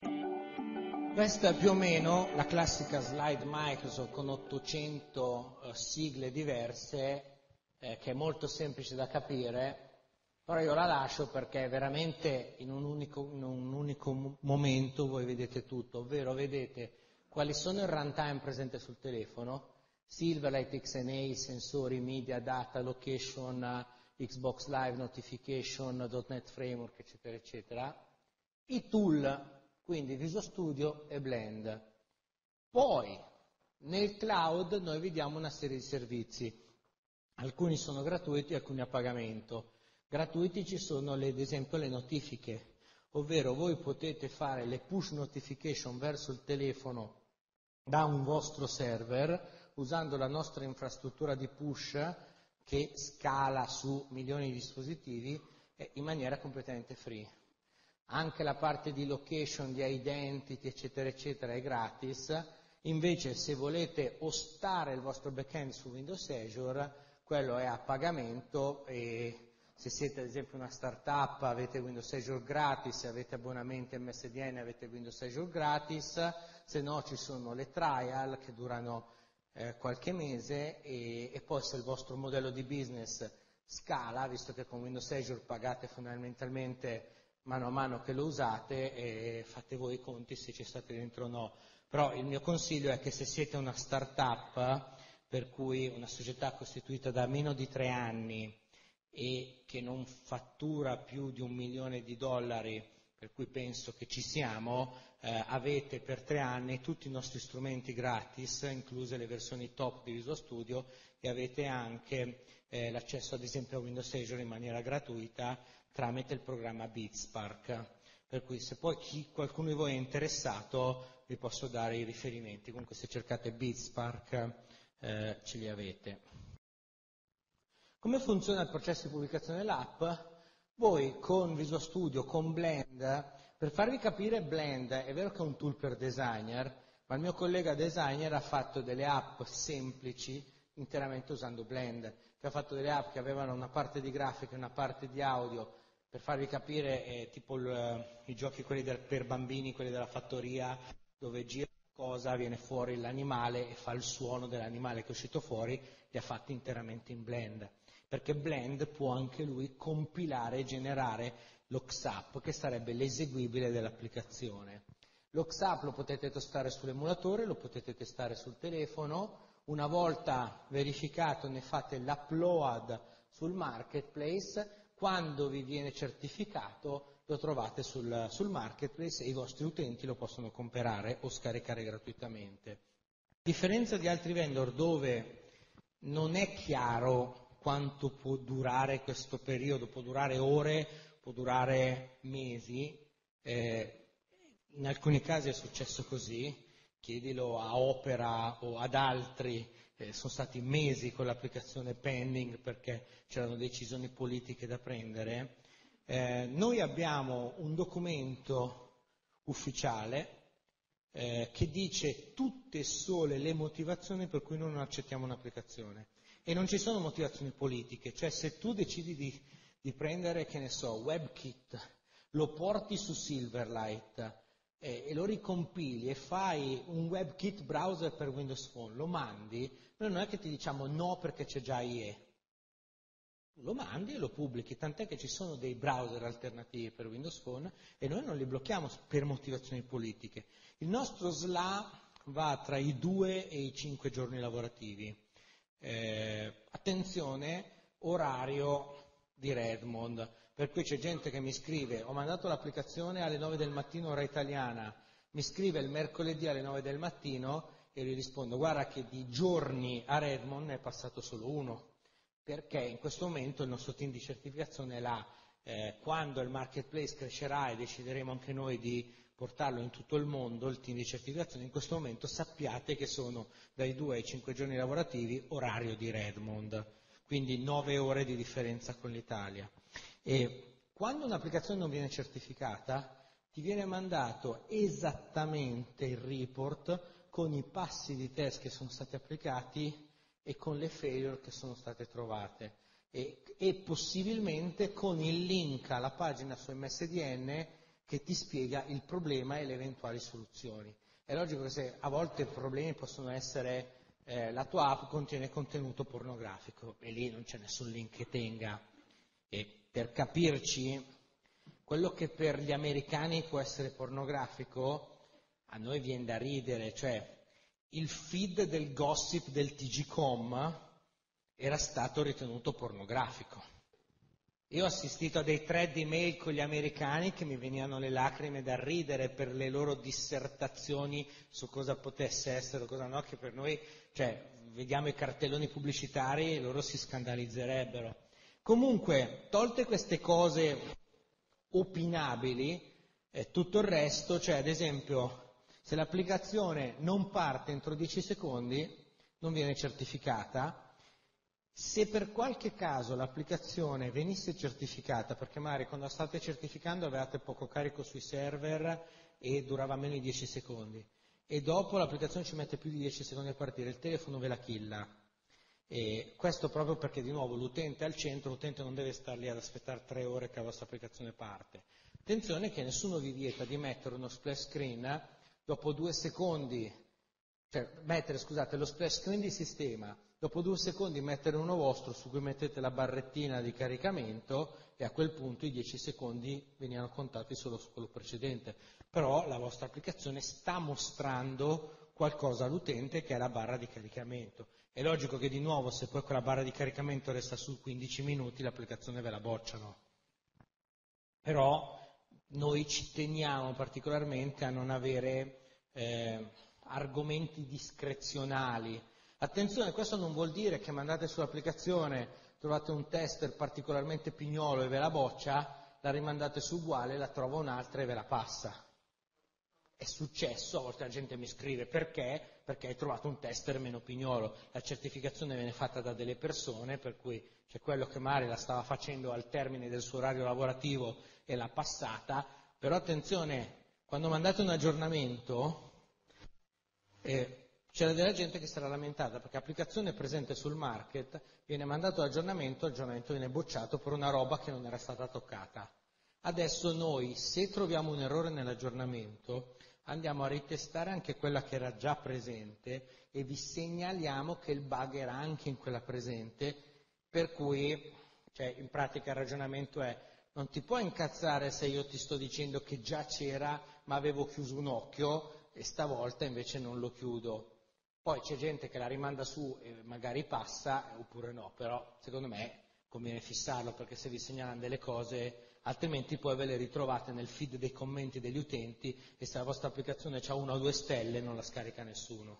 Questa è più o meno la classica slide Microsoft con 800 sigle diverse, che è molto semplice da capire, però io la lascio perché veramente in un unico momento voi vedete tutto, ovvero vedete quali sono il runtime presente sul telefono, Silverlight, XNA, sensori, media, data, location, Xbox Live, notification, .NET Framework, eccetera, eccetera, i tool, quindi Visual Studio e Blend. Poi nel cloud noi vediamo una serie di servizi, alcuni sono gratuiti, alcuni a pagamento. Gratuiti ci sono ad esempio le notifiche, ovvero voi potete fare le push notification verso il telefono da un vostro server usando la nostra infrastruttura di push che scala su milioni di dispositivi in maniera completamente free. Anche la parte di location, di identity, eccetera, eccetera, è gratis. Invece, se volete ostare il vostro backend su Windows Azure, quello è a pagamento e se siete ad esempio una startup avete Windows Azure gratis, se avete abbonamenti MSDN avete Windows Azure gratis, se no ci sono le trial che durano qualche mese e poi se il vostro modello di business scala, visto che con Windows Azure pagate fondamentalmente mano a mano che lo usate e fate voi i conti se ci state dentro o no. Però il mio consiglio è che se siete una startup, per cui una società costituita da meno di 3 anni e che non fattura più di $1 milione, per cui penso che ci siamo, avete per 3 anni tutti i nostri strumenti gratis, incluse le versioni top di Visual Studio, e avete anche l'accesso ad esempio a Windows Azure in maniera gratuita tramite il programma BitSpark. Per cui se poi qualcuno di voi è interessato vi posso dare i riferimenti, comunque se cercate BitSpark ce li avete. Come funziona il processo di pubblicazione dell'app? Voi con Visual Studio, con Blend, per farvi capire Blend è vero che è un tool per designer, ma il mio collega designer ha fatto delle app semplici interamente usando Blend, che ha fatto delle app che avevano una parte di grafica e una parte di audio. Per farvi capire, tipo i giochi quelli per bambini, quelli della fattoria, dove gira cosa, viene fuori l'animale e fa il suono dell'animale che è uscito fuori, li ha fatti interamente in Blend. Perché Blend può anche lui compilare e generare l'OXAP, che sarebbe l'eseguibile dell'applicazione. L'OXAP lo potete testare sull'emulatore, lo potete testare sul telefono, una volta verificato ne fate l'upload sul marketplace, quando vi viene certificato lo trovate sul marketplace e i vostri utenti lo possono comprare o scaricare gratuitamente. A differenza di altri vendor dove non è chiaro quanto può durare questo periodo, può durare ore, può durare mesi, in alcuni casi è successo così, chiedilo a Opera o ad altri, sono stati mesi con l'applicazione pending perché c'erano decisioni politiche da prendere. Noi abbiamo un documento ufficiale che dice tutte e sole le motivazioni per cui noi non accettiamo un'applicazione. E non ci sono motivazioni politiche, cioè se tu decidi di prendere, che ne so, WebKit, lo porti su Silverlight e lo ricompili e fai un WebKit browser per Windows Phone, lo mandi, noi non è che ti diciamo no perché c'è già IE. Lo mandi e lo pubblichi, tant'è che ci sono dei browser alternativi per Windows Phone e noi non li blocchiamo per motivazioni politiche. Il nostro SLA va tra i 2 e i 5 giorni lavorativi. Attenzione, orario di Redmond, per cui c'è gente che mi scrive, ho mandato l'applicazione alle 9 del mattino ora italiana, mi scrive il mercoledì alle 9 del mattino e gli rispondo, guarda che di giorni a Redmond ne è passato solo uno, perché in questo momento il nostro team di certificazione è là, quando il marketplace crescerà e decideremo anche noi di portarlo in tutto il mondo, il team di certificazione, in questo momento sappiate che sono dai 2 ai 5 giorni lavorativi orario di Redmond, quindi 9 ore di differenza con l'Italia. E quando un'applicazione non viene certificata, ti viene mandato esattamente il report con i passi di test che sono stati applicati e con le failure che sono state trovate e possibilmente con il link alla pagina su MSDN che ti spiega il problema e le eventuali soluzioni. È logico che se a volte i problemi possono essere la tua app contiene contenuto pornografico e lì non c'è nessun link che tenga. E per capirci, quello che per gli americani può essere pornografico, a noi viene da ridere, cioè il feed del gossip del TG.com era stato ritenuto pornografico. Io ho assistito a dei thread email con gli americani che mi venivano le lacrime da ridere per le loro dissertazioni su cosa potesse essere o cosa no, che per noi, cioè, vediamo i cartelloni pubblicitari e loro si scandalizzerebbero. Comunque, tolte queste cose opinabili, tutto il resto, cioè ad esempio, se l'applicazione non parte entro 10 secondi, non viene certificata. Se per qualche caso l'applicazione venisse certificata, perché magari quando la state certificando avevate poco carico sui server e durava meno di 10 secondi, e dopo l'applicazione ci mette più di 10 secondi a partire, il telefono ve la killa. E questo proprio perché di nuovo l'utente è al centro, l'utente non deve star lì ad aspettare 3 ore che la vostra applicazione parte. Attenzione che nessuno vi vieta di mettere uno splash screen dopo 2 secondi, cioè mettere, scusate, lo splash screen di sistema, dopo 2 secondi mettere uno vostro su cui mettete la barrettina di caricamento e a quel punto i 10 secondi venivano contati solo su quello precedente. Però la vostra applicazione sta mostrando qualcosa all'utente che è la barra di caricamento. È logico che di nuovo se poi quella barra di caricamento resta su 15 minuti l'applicazione ve la bocciano. Però noi ci teniamo particolarmente a non avere argomenti discrezionali. Attenzione, questo non vuol dire che mandate sull'applicazione, trovate un tester particolarmente pignolo e ve la boccia, la rimandate su uguale, la trova un'altra e ve la passa. È successo, a volte la gente mi scrive perché? Perché hai trovato un tester meno pignolo. La certificazione viene fatta da delle persone, per cui c'è quello che magari la stava facendo al termine del suo orario lavorativo e l'ha passata, però attenzione, quando mandate un aggiornamento c'era della gente che si era lamentata perché l'applicazione è presente sul market, viene mandato l'aggiornamento viene bocciato per una roba che non era stata toccata. Adesso noi, se troviamo un errore nell'aggiornamento, andiamo a ritestare anche quella che era già presente e vi segnaliamo che il bug era anche in quella presente, per cui, cioè, in pratica il ragionamento è: non ti puoi incazzare se io ti sto dicendo che già c'era ma avevo chiuso un occhio e stavolta invece non lo chiudo. Poi c'è gente che la rimanda su e magari passa oppure no, però secondo me conviene fissarlo, perché se vi segnalano delle cose altrimenti poi ve le ritrovate nel feed dei commenti degli utenti e se la vostra applicazione ha 1 o 2 stelle non la scarica nessuno.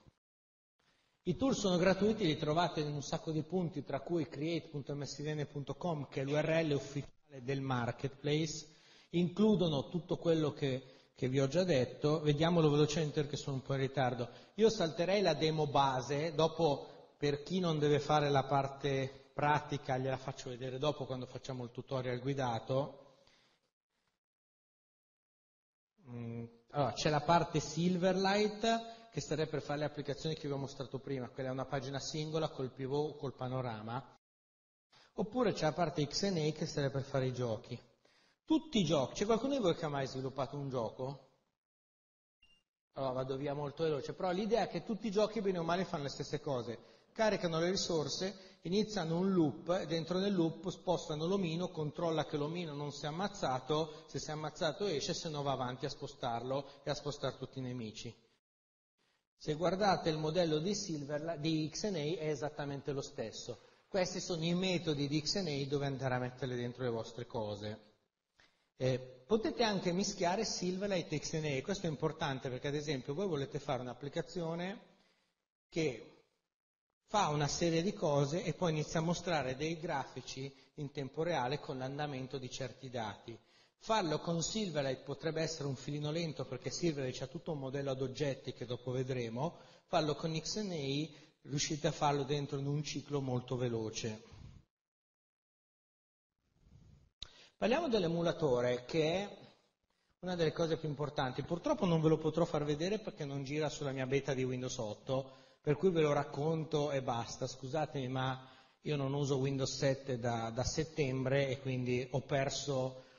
I tool sono gratuiti, li trovate in un sacco di punti, tra cui create.msdn.com, che è l'URL ufficiale del marketplace, includono tutto quello che vi ho già detto. Vediamolo velocemente perché sono un po' in ritardo. Io salterei la demo base, dopo per chi non deve fare la parte pratica gliela faccio vedere dopo quando facciamo il tutorial guidato. Allora, c'è la parte Silverlight, che sarebbe per fare le applicazioni che vi ho mostrato prima, quella è una pagina singola col pivot, col panorama, oppure c'è la parte XNA che sarebbe per fare i giochi. Tutti i giochi, c'è qualcuno di voi che ha mai sviluppato un gioco? Allora vado via molto veloce, però l'idea è che tutti i giochi bene o male fanno le stesse cose, caricano le risorse, iniziano un loop e dentro nel loop spostano l'omino, controlla che l'omino non si è ammazzato, se si è ammazzato esce, se no va avanti a spostarlo e a spostare tutti i nemici. Se guardate il modello di XNA è esattamente lo stesso. Questi sono i metodi di XNA dove andare a mettere dentro le vostre cose. Potete anche mischiare Silverlight e XNA, questo è importante perché ad esempio voi volete fare un'applicazione che fa una serie di cose e poi inizia a mostrare dei grafici in tempo reale con l'andamento di certi dati. Farlo con Silverlight potrebbe essere un filino lento perché Silverlight ha tutto un modello ad oggetti che dopo vedremo, farlo con XNA riuscite a farlo dentro in un ciclo molto veloce. Parliamo dell'emulatore, che è una delle cose più importanti. Purtroppo non ve lo potrò far vedere perché non gira sulla mia beta di Windows 8, per cui ve lo racconto e basta. Scusatemi, ma io non uso Windows 7 da settembre e quindi ho perso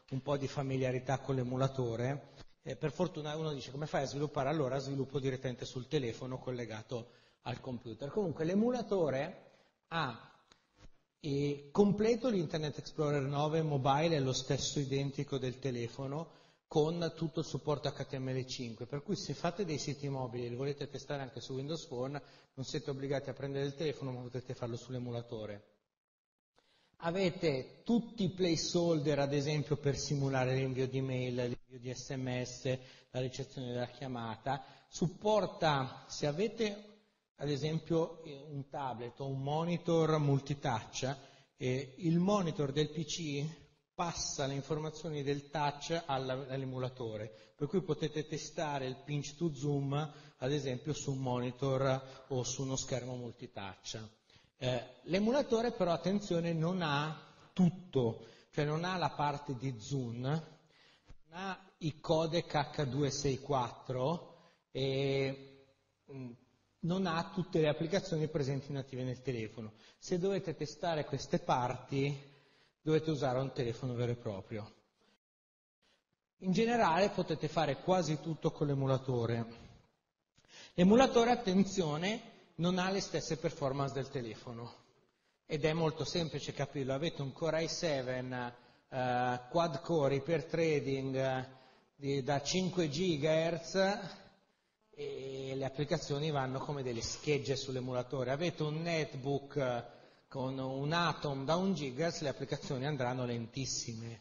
un po' di familiarità con l'emulatore. Per fortuna uno dice come fai a sviluppare? Allora sviluppo direttamente sul telefono collegato al computer. Comunque l'emulatore ha completo l'Internet Explorer 9 mobile, è lo stesso identico del telefono, con tutto il supporto HTML5, per cui se fate dei siti mobili e li volete testare anche su Windows Phone, non siete obbligati a prendere il telefono, ma potete farlo sull'emulatore. Avete tutti i placeholder, ad esempio, per simulare l'invio di mail, l'invio di SMS, la ricezione della chiamata. Supporta, se avete ad esempio un tablet o un monitor multitouch, il monitor del PC passa le informazioni del touch all'emulatore, per cui potete testare il pinch to zoom, ad esempio, su un monitor o su uno schermo multitouch. L'emulatore però, attenzione, non ha tutto, cioè non ha la parte di zoom, non ha i codec H264 e non ha tutte le applicazioni presenti native nel telefono. Se dovete testare queste parti, dovete usare un telefono vero e proprio. In generale potete fare quasi tutto con l'emulatore. L'emulatore, attenzione, non ha le stesse performance del telefono ed è molto semplice capirlo. Avete un Core i7 quad core iperthreading da 5 GHz e le applicazioni vanno come delle schegge sull'emulatore. Avete un netbook con un Atom da 1 GHz, le applicazioni andranno lentissime.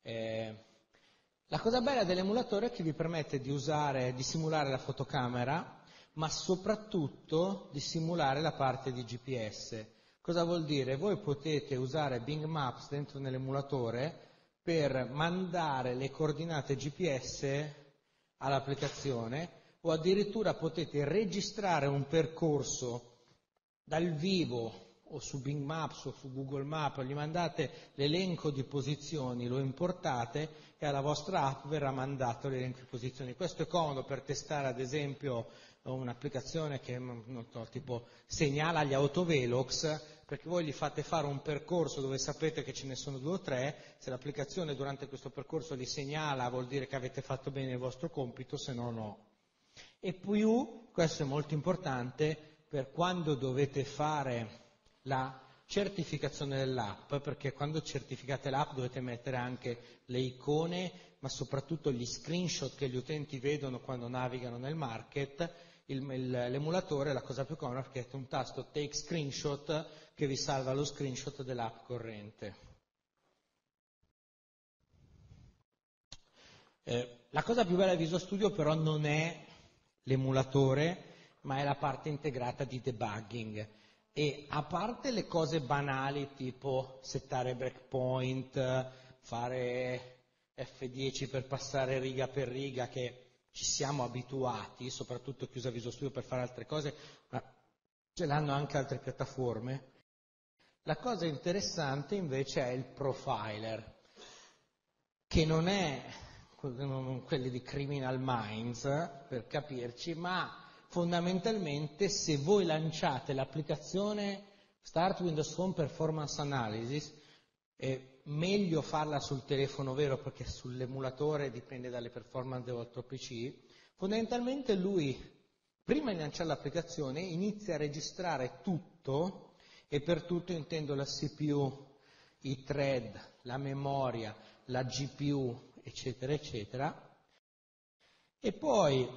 La cosa bella dell'emulatore è che vi permette di simulare la fotocamera, ma soprattutto di simulare la parte di GPS. Cosa vuol dire? Voi potete usare Bing Maps dentro nell'emulatore per mandare le coordinate GPS all'applicazione, o addirittura potete registrare un percorso dal vivo o su Bing Maps o su Google Maps, gli mandate l'elenco di posizioni, lo importate e alla vostra app verrà mandato l'elenco di posizioni. Questo è comodo per testare, ad esempio, un'applicazione che tipo segnala gli autovelox, perché voi gli fate fare un percorso dove sapete che ce ne sono 2 o 3, se l'applicazione durante questo percorso li segnala vuol dire che avete fatto bene il vostro compito, se no no. E più, questo è molto importante, per quando dovete fare la certificazione dell'app, perché quando certificate l'app dovete mettere anche le icone, ma soprattutto gli screenshot che gli utenti vedono quando navigano nel market. L'emulatore è la cosa più comoda perché è un tasto take screenshot che vi salva lo screenshot dell'app corrente. La cosa più bella di Visual Studio però non è l'emulatore, ma è la parte integrata di debugging. E a parte le cose banali tipo settare breakpoint, fare F10 per passare riga per riga, che ci siamo abituati, soprattutto chi usa Visual Studio per fare altre cose, ma ce l'hanno anche altre piattaforme. La cosa interessante invece è il profiler, che non è quelli di Criminal Minds, per capirci, ma fondamentalmente se voi lanciate l'applicazione Start Windows Phone Performance Analysis, è meglio farla sul telefono vero perché sull'emulatore dipende dalle performance del vostro PC. Fondamentalmente lui, prima di lanciare l'applicazione, inizia a registrare tutto, e per tutto intendo la CPU, i thread, la memoria, la GPU, eccetera, eccetera, e poi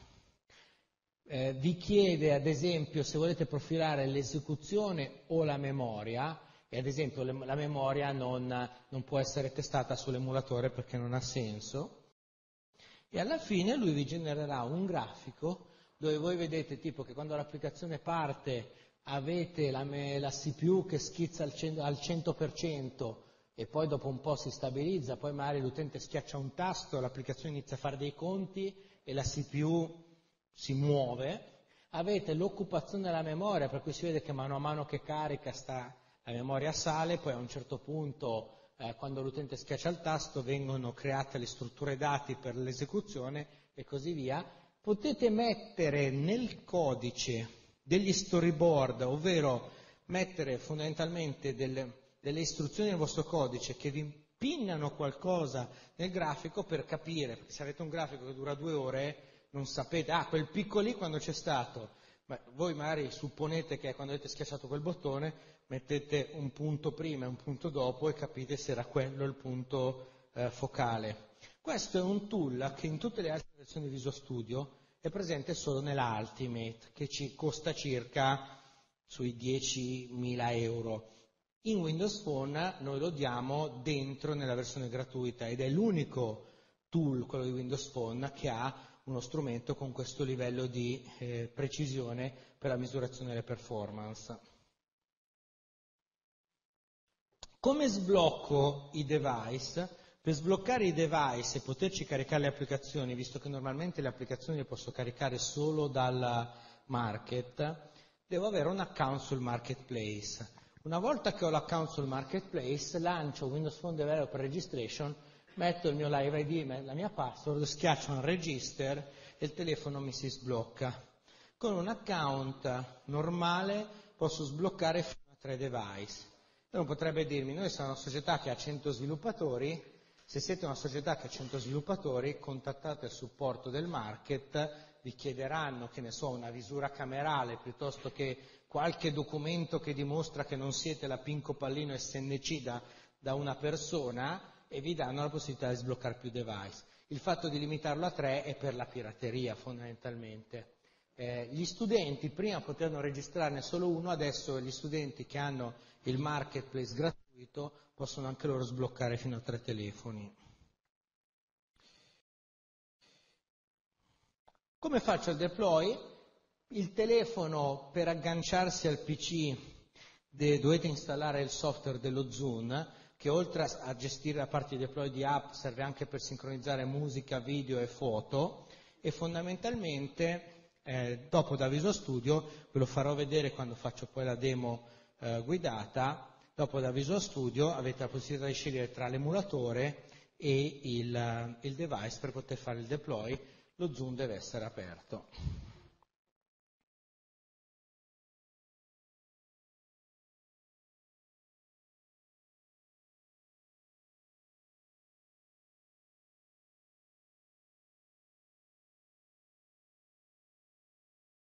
vi chiede, ad esempio, se volete profilare l'esecuzione o la memoria, e ad esempio la memoria non può essere testata sull'emulatore perché non ha senso, e alla fine lui vi genererà un grafico dove voi vedete tipo che quando l'applicazione parte avete la CPU che schizza al 100%, e poi dopo un po' si stabilizza, poi magari l'utente schiaccia un tasto, l'applicazione inizia a fare dei conti e la CPU si muove. Avete l'occupazione della memoria, per cui si vede che mano a mano che carica la memoria sale, poi a un certo punto quando l'utente schiaccia il tasto vengono create le strutture dati per l'esecuzione e così via. Potete mettere nel codice degli storyboard, ovvero mettere fondamentalmente delle istruzioni nel vostro codice che vi spinnano qualcosa nel grafico per capire, perché se avete un grafico che dura 2 ore non sapete, quel picco lì quando c'è stato. Ma voi magari supponete che quando avete schiacciato quel bottone mettete un punto prima e un punto dopo e capite se era quello il punto focale. Questo è un tool che in tutte le altre versioni di Visual Studio è presente solo nella Ultimate, che ci costa circa sui 10.000 euro. In Windows Phone noi lo diamo dentro nella versione gratuita ed è l'unico tool, quello di Windows Phone, che ha uno strumento con questo livello di precisione per la misurazione delle performance. Come sblocco i device? Per sbloccare i device e poterci caricare le applicazioni, visto che normalmente le applicazioni le posso caricare solo dal market, devo avere un account sul marketplace. Una volta che ho l'account sul marketplace, lancio Windows Phone Developer Registration, metto il mio live ID, la mia password, schiaccio un register e il telefono mi si sblocca. Con un account normale posso sbloccare fino a 3 device. Uno potrebbe dirmi, noi siamo una società che ha 100 sviluppatori, se siete una società che ha 100 sviluppatori, contattate il supporto del market, vi chiederanno, che ne so, una visura camerale piuttosto che qualche documento che dimostra che non siete la Pinco Pallino SNC da una persona e vi danno la possibilità di sbloccare più device. Il fatto di limitarlo a 3 è per la pirateria fondamentalmente. Gli studenti prima potevano registrarne solo uno, adesso gli studenti che hanno il marketplace gratuito possono anche loro sbloccare fino a 3 telefoni. Come faccio il deploy? Il telefono, per agganciarsi al PC dovete installare il software dello Zoom, che oltre a gestire la parte di deploy di app serve anche per sincronizzare musica, video e foto, e fondamentalmente dopo da Visual Studio, ve lo farò vedere quando faccio poi la demo guidata, dopo da Visual Studio avete la possibilità di scegliere tra l'emulatore e il device per poter fare il deploy. Lo Zoom deve essere aperto.